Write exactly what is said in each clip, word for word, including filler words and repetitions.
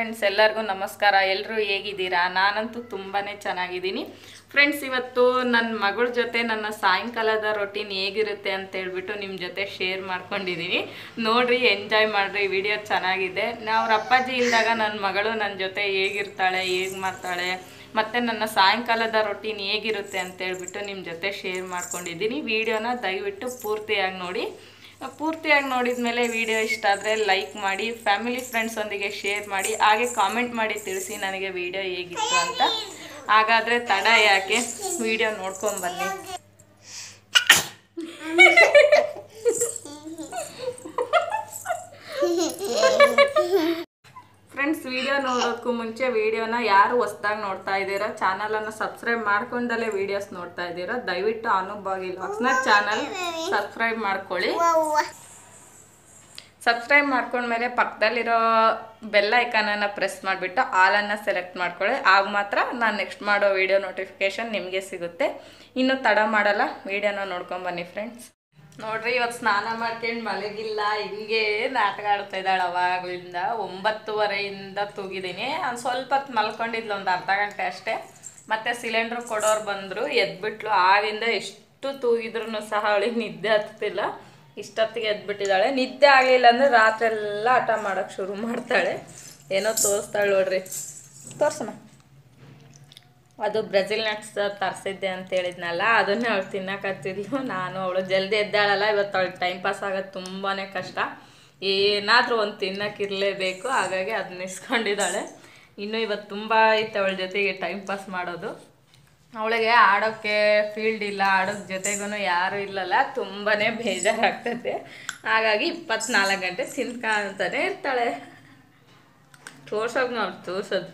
Friends, ಎಲ್ಲರಿಗೂ ನಮಸ್ಕಾರ. ಎಲ್ಲರೂ ಹೇಗಿದ್ದೀರಾ? ನಾನಂತೂ ತುಂಬಾ ಚೆನ್ನಾಗಿದ್ದೀನಿ ಫ್ರೆಂಡ್ಸ್. ಇವತ್ತು ನನ್ನ ಮಗಳ ಜೊತೆ ನನ್ನ ಸಾಯಂಕಾಲದ ರೊಟೀನ್ ಹೇಗಿರುತ್ತೆ ಅಂತ ಹೇಳ್ಬಿಟ್ಟು ನಿಮ್ಮ ಜೊತೆ ಶೇರ್ ಮಾಡ್ಕೊಂಡಿದ್ದೀನಿ. ನೋಡ್ರಿ, ಎಂಜಾಯ್ ಮಾಡಿರಿ. ವಿಡಿಯೋ ಚೆನ್ನಾಗಿದೆ. ಅವ್ರ ಅಪ್ಪಾಜಿ ಇಲ್ದಾಗ ನನ್ನ ಮಗಳು ನನ್ನ ಜೊತೆ ಹೇಗಿರ್ತಾಳೆ, ಹೇಗೆ ಮಾಡ್ತಾಳೆ, ಮತ್ತು ನನ್ನ ಸಾಯಂಕಾಲದ ರೊಟೀನ್ ಹೇಗಿರುತ್ತೆ ಅಂತ ಹೇಳ್ಬಿಟ್ಟು ನಿಮ್ಮ ಜೊತೆ ಶೇರ್ ಮಾಡ್ಕೊಂಡಿದ್ದೀನಿ. ವಿಡಿಯೋನ ದಯವಿಟ್ಟು ಪೂರ್ತಿಯಾಗಿ ನೋಡಿ. ಪೂರ್ತಿಯಾಗಿ ನೋಡಿದ ಮೇಲೆ ವಿಡಿಯೋ ಇಷ್ಟ ಆದರೆ ಲೈಕ್ ಮಾಡಿ, ಫ್ಯಾಮಿಲಿ ಫ್ರೆಂಡ್ಸೊಂದಿಗೆ ಶೇರ್ ಮಾಡಿ, ಹಾಗೆ ಕಾಮೆಂಟ್ ಮಾಡಿ ತಿಳಿಸಿ ನನಗೆ ವಿಡಿಯೋ ಹೇಗಿತ್ತು ಅಂತ. ಹಾಗಾದರೆ ತಡ ಯಾಕೆ, ವಿಡಿಯೋ ನೋಡ್ಕೊಂಬನ್ನಿ. ಫ್ರೆಂಡ್ಸ್, ವಿಡಿಯೋ ನೋಡೋಕ್ಕೂ ಮುಂಚೆ ವಿಡಿಯೋನ ಯಾರು ಹೊಸದಾಗಿ ನೋಡ್ತಾ ಇದ್ದೀರಾ, ಚಾನಲನ್ನು ಸಬ್ಸ್ಕ್ರೈಬ್ ಮಾಡ್ಕೊಂಡಲ್ಲೇ ವಿಡಿಯೋಸ್ ನೋಡ್ತಾ ಇದ್ದೀರಾ, ದಯವಿಟ್ಟು ಅನುಭಾಗಿ ವ್ಲಾಗ್ಸ್ನ ಚಾನಲ್ ಸಬ್ಸ್ಕ್ರೈಬ್ ಮಾಡ್ಕೊಳ್ಳಿ. ಸಬ್ಸ್ಕ್ರೈಬ್ ಮಾಡ್ಕೊಂಡ್ಮೇಲೆ ಪಕ್ಕದಲ್ಲಿರೋ ಬೆಲ್ ಐಕಾನನ್ನು ಪ್ರೆಸ್ ಮಾಡಿಬಿಟ್ಟು ಆಲನ್ನು ಸೆಲೆಕ್ಟ್ ಮಾಡ್ಕೊಳ್ಳಿ. ಆಗ ಮಾತ್ರ ನಾನು ನೆಕ್ಸ್ಟ್ ಮಾಡೋ ವಿಡಿಯೋ ನೋಟಿಫಿಕೇಷನ್ ನಿಮಗೆ ಸಿಗುತ್ತೆ. ಇನ್ನೂ ತಡ ಮಾಡಲ್ಲ, ವಿಡಿಯೋನ ನೋಡ್ಕೊಂಬನ್ನಿ ಫ್ರೆಂಡ್ಸ್. ನೋಡ್ರಿ, ಇವತ್ತು ಸ್ನಾನ ಮಾಡ್ಕೊಂಡು ಮಲಗಿಲ್ಲ, ಹಿಂಗೆ ನಾಟಕ ಆಡ್ತಾ ಇದ್ದಾಳೆ. ಅವಾಗಲಿಂದ ಒಂಬತ್ತುವರೆಯಿಂದ ತೂಗಿದ್ದೀನಿ. ಒಂದು ಸ್ವಲ್ಪ ಹೊತ್ತು ಮಲ್ಕೊಂಡಿದ್ಲು, ಒಂದು ಅರ್ಧ ಗಂಟೆ ಅಷ್ಟೇ. ಮತ್ತು ಸಿಲಿಂಡ್ರ್ ಕೊಡೋರು ಬಂದರು, ಎದ್ಬಿಟ್ಲು. ಆಗಿಂದ ಎಷ್ಟು ತೂಗಿದ್ರೂ ಸಹ ಅವಳಿಗೆ ನಿದ್ದೆ ಹತ್ತಿಲ್ಲ. ಇಷ್ಟೊತ್ತಿಗೆ ಎದ್ಬಿಟ್ಟಿದ್ದಾಳೆ. ನಿದ್ದೆ ಆಗಲಿಲ್ಲ ಅಂದರೆ ರಾತ್ರಿ ಎಲ್ಲ ಆಟ ಮಾಡೋಕ್ಕೆ ಶುರು ಮಾಡ್ತಾಳೆ. ಏನೋ ತೋರಿಸ್ತಾಳೆ ನೋಡ್ರಿ, ತೋರ್ಸಮ್ಮ. ಅದು ಬ್ರೆಜಿಲ್ ನಟ್ಸ್ ತರಿಸಿದ್ದೆ ಅಂತ ಹೇಳಿದ್ನಲ್ಲ, ಅದನ್ನೇ ಅವಳು ತಿನ್ನಕತ್ತಿದ್ಲು. ನಾನು ಅವಳು ಜಲ್ದಿ ಎದ್ದಾಳಲ್ಲ, ಇವತ್ತು ಅವಳಿಗೆ ಟೈಮ್ ಪಾಸ್ ಆಗೋದು ತುಂಬಾ ಕಷ್ಟ. ಏನಾದರೂ ಒಂದು ತಿನ್ನೋಕ್ಕಿರಲೇಬೇಕು, ಹಾಗಾಗಿ ಅದನ್ನ ಇಸ್ಕೊಂಡಿದ್ದಾಳೆ. ಇನ್ನು ಇವತ್ತು ತುಂಬ ಐತೆ ಅವಳ ಜೊತೆಗೆ ಟೈಮ್ ಪಾಸ್ ಮಾಡೋದು. ಅವಳಿಗೆ ಆಡೋಕ್ಕೆ ಫೀಲ್ಡ್ ಇಲ್ಲ, ಆಡೋಕ್ಕೆ ಜೊತೆಗೂ ಯಾರೂ ಇಲ್ಲಲ್ಲ, ತುಂಬಾ ಬೇಜಾರಾಗ್ತೈತೆ. ಹಾಗಾಗಿ ಇಪ್ಪತ್ನಾಲ್ಕು ಗಂಟೆ ತಿನ್ಕೊಂತಾನೆ ಇರ್ತಾಳೆ. ತೋರ್ಸೋದು ನಾವು ತೋರ್ಸೋದು